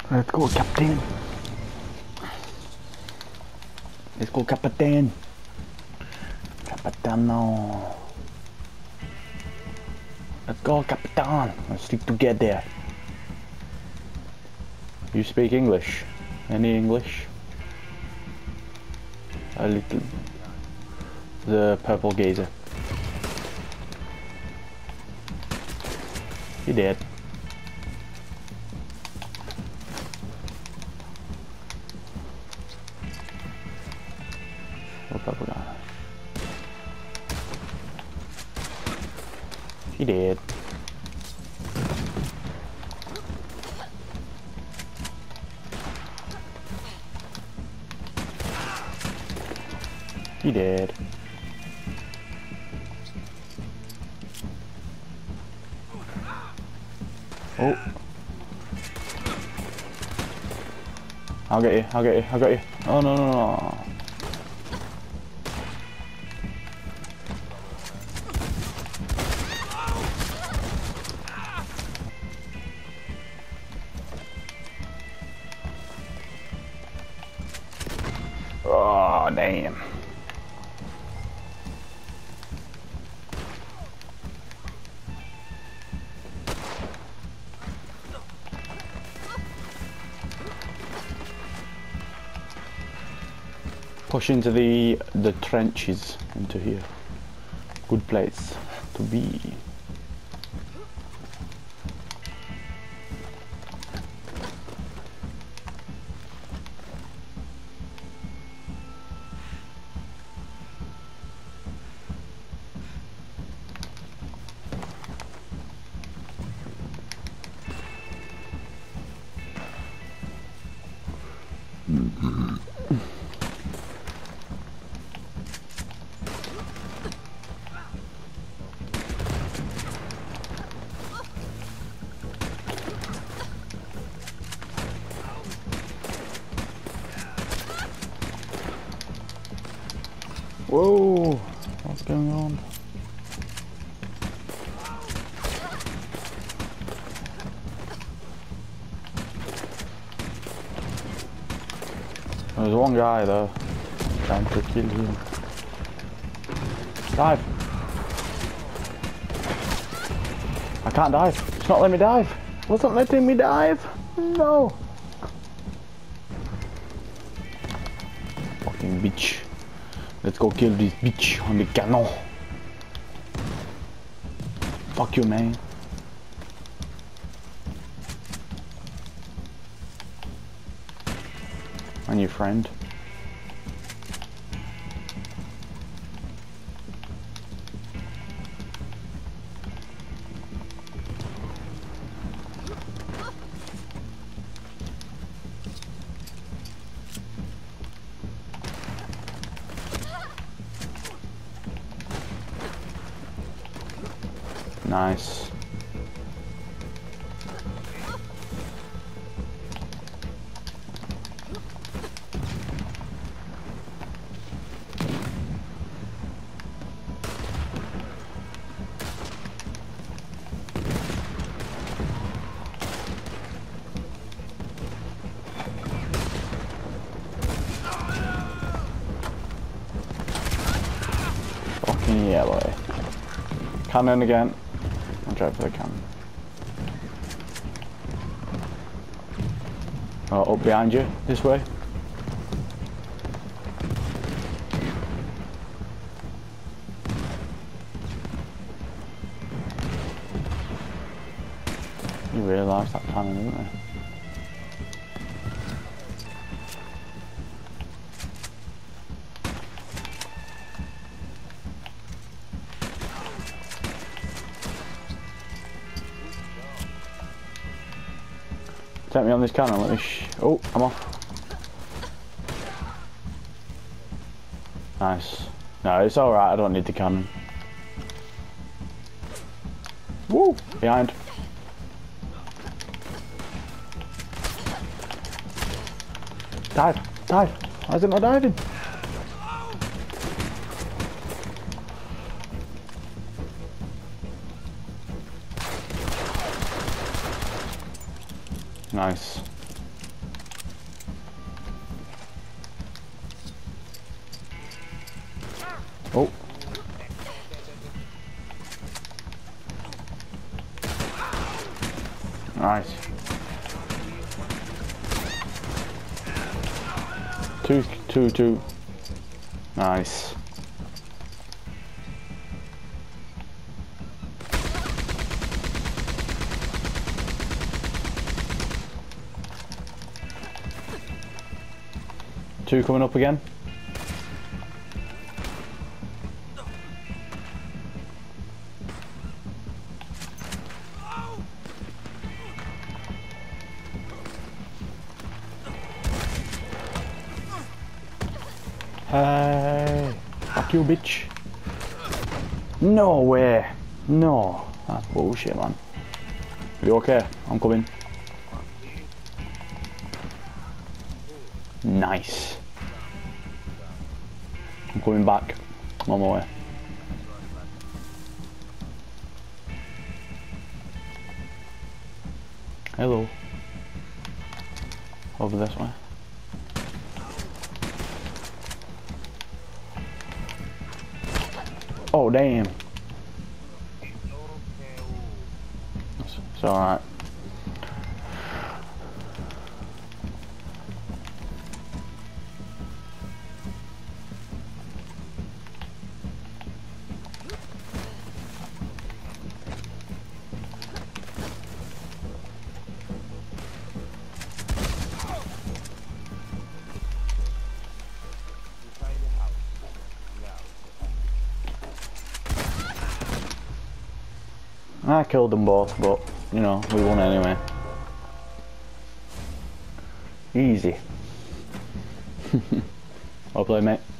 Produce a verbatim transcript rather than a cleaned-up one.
Let's go, Captain. Let's go, Captain. Capitano. Let's go, Capitan. Let's stick together. You speak English? Any English? A little. The purple gazer. He did. What purple guy? He did. He did. Oh. I'll get you, I'll get you, I'll get you. Oh no no no. Oh damn. Push into the the trenches into here. Good place to be. Whoa! What's going on? There's one guy though, trying to kill him. Dive! I can't dive. It's not letting me dive. It wasn't letting me dive. No. Fucking bitch. Let's go kill this bitch on the cannon. Fuck you, man. And your friend. Nice. Fucking yellow. Cannon again. I'll try for the cannon. Oh, up behind you, this way. You realise that cannon, didn't you? Take me on this cannon, let me sh- oh, I'm off. Nice. No, it's alright, I don't need the cannon. Woo! Behind. Dive! Dive! Why is it not diving? Nice. Oh. Nice. Two, two, two. Nice. Two coming up again. Hey, fuck you, bitch. No way. No. That's bullshit, man. Are you okay? I'm coming. Nice. I'm coming back. I'm on my way. Hello. Over this way. Oh damn. It's, it's alright. I killed them both, but, you know, we won anyway. Easy. Well played, mate.